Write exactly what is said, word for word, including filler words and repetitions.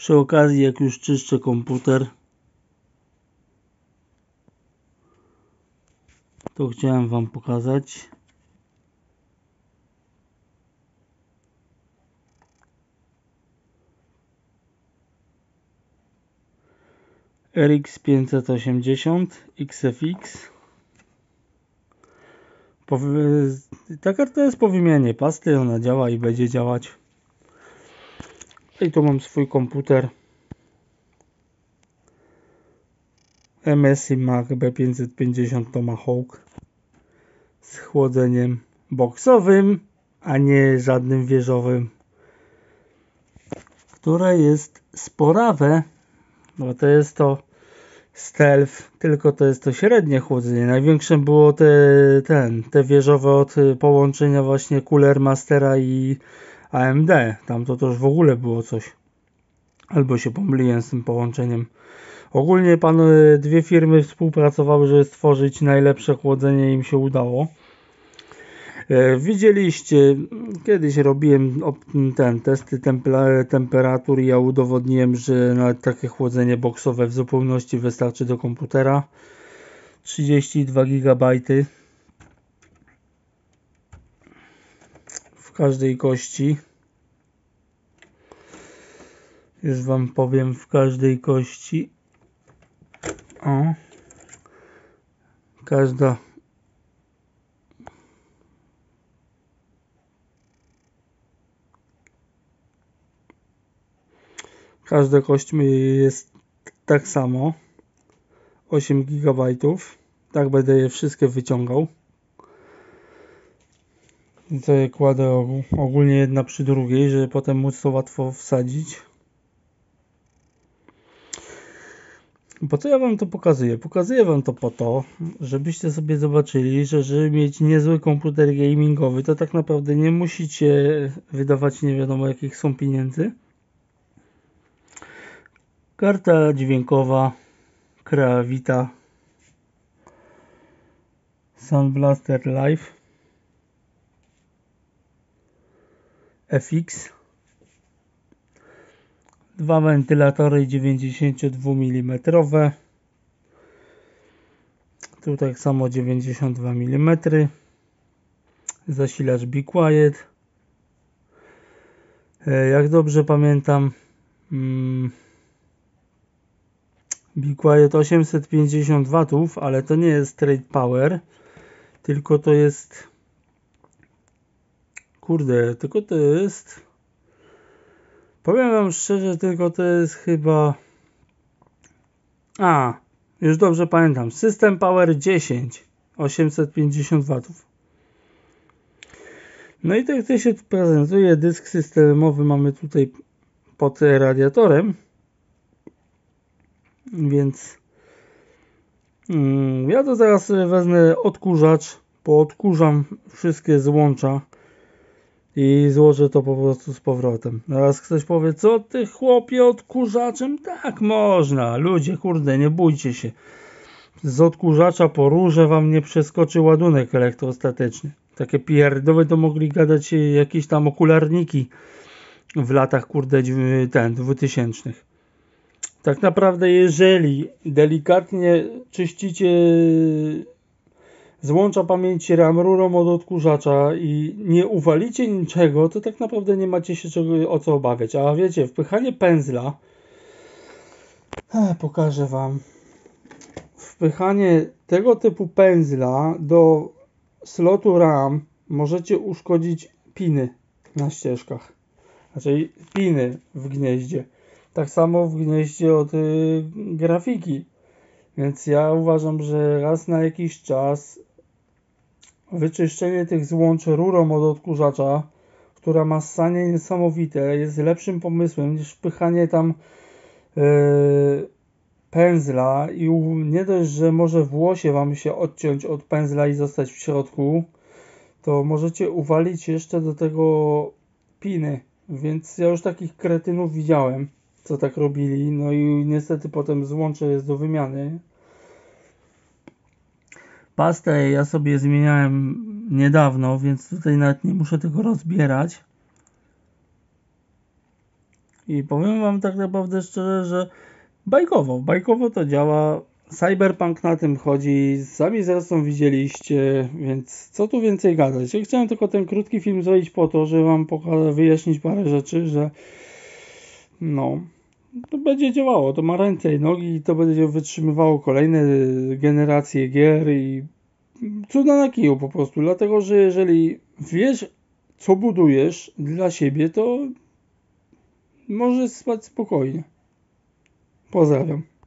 Przy okazji, jak już czyszczę komputer, to chciałem wam pokazać. R X pięćset osiemdziesiąt X F X. Ta karta jest po wymianie pasty, ona działa i będzie działać. I tu mam swój komputer M S I Mac B pięćset pięćdziesiąt Tomahawk z chłodzeniem boksowym, a nie żadnym wieżowym, które jest sporawe, bo to jest to stealth, tylko to jest to średnie chłodzenie. Największe było te, ten, te wieżowe od połączenia właśnie Cooler Mastera i A M D. Tam to też w ogóle było coś. Albo się pomyliłem z tym połączeniem. Ogólnie pan, dwie firmy współpracowały, żeby stworzyć najlepsze chłodzenie, im się udało. Widzieliście, kiedyś robiłem ten testy temperatur i ja udowodniłem, że nawet takie chłodzenie boksowe w zupełności wystarczy do komputera. trzydzieści dwa gigabajty w każdej kości. Już wam powiem, w każdej kości. O, każda Każda kość jest tak samo, osiem gigabajtów. Tak będę je wszystkie wyciągał. I to je kładę ogólnie jedna przy drugiej, żeby potem móc to łatwo wsadzić. Po co ja wam to pokazuję? Pokazuję wam to po to, żebyście sobie zobaczyli, że żeby mieć niezły komputer gamingowy, to tak naprawdę nie musicie wydawać nie wiadomo jakich są pieniędzy. Karta dźwiękowa Creavita Sound Blaster Live F X, dwa wentylatory dziewięćdziesiąt dwa milimetrów, tu tak samo dziewięćdziesiąt dwa milimetry, zasilacz Be Quiet, jak dobrze pamiętam, hmm, Be Quiet osiemset pięćdziesiąt watów, ale to nie jest straight power, tylko to jest, kurde, tylko to jest, powiem wam szczerze, tylko to jest chyba, a, już dobrze pamiętam, System Power dziesięć, osiemset pięćdziesiąt watów. No i tak to się tu prezentuje, dysk systemowy mamy tutaj pod radiatorem. Więc mm, ja to zaraz sobie wezmę odkurzacz, poodkurzam wszystkie złącza i złożę to po prostu z powrotem. Teraz ktoś powie, co ty chłopie odkurzaczem? Tak można, ludzie, kurde, nie bójcie się. Z odkurzacza po rurze wam nie przeskoczy ładunek elektrostatyczny. Takie pierdoły to mogli gadać jakieś tam okularniki w latach, kurde, ten, dwutysięcznych. Tak naprawdę, jeżeli delikatnie czyścicie złącza pamięci RAM rurą od odkurzacza i nie uwalicie niczego, to tak naprawdę nie macie się czego, o co obawiać. A wiecie, wpychanie pędzla, pokażę wam, wpychanie tego typu pędzla do slotu RAM możecie uszkodzić piny na ścieżkach, znaczy piny w gnieździe. Tak samo w gnieździe od y, grafiki. Więc ja uważam, że raz na jakiś czas wyczyszczenie tych złącz rurą od odkurzacza, która ma ssanie niesamowite, jest lepszym pomysłem niż wpychanie tam yy, pędzla i nie dość, że może włosie wam się odciąć od pędzla i zostać w środku, to możecie uwalić jeszcze do tego piny. Więc ja już takich kretynów widziałem, co tak robili, no i niestety potem złącze jest do wymiany. Pastę ja sobie zmieniałem niedawno, więc tutaj nawet nie muszę tego rozbierać. I powiem wam tak naprawdę szczerze, że bajkowo, bajkowo to działa. Cyberpunk na tym chodzi, sami zresztą widzieliście, więc co tu więcej gadać. Ja chciałem tylko ten krótki film zrobić po to, żeby wam poka- wyjaśnić parę rzeczy, że no, to będzie działało, to ma ręce i nogi i to będzie wytrzymywało kolejne generacje gier i cuda na kiju po prostu, dlatego że jeżeli wiesz, co budujesz dla siebie, to możesz spać spokojnie. Pozdrawiam.